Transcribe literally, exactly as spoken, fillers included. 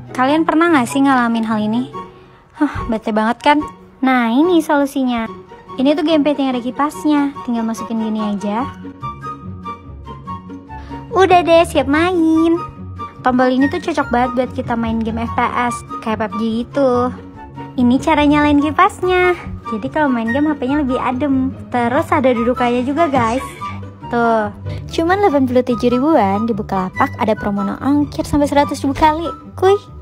Kalian pernah gak sih ngalamin hal ini? Huh, bete banget kan? Nah ini solusinya. Ini tuh gamepad yang ada kipasnya. Tinggal masukin gini aja. Udah deh, siap main. Tombol ini tuh cocok banget buat kita main game F P S kayak P U B G gitu. Ini cara nyalain kipasnya. Jadi kalau main game H P-nya lebih adem. Terus ada dudukannya juga guys. Tuh, cuman delapan puluh tujuh ribuan di Bukalapak, ada promo no ongkir sampai seratus ribu kali. Kuy.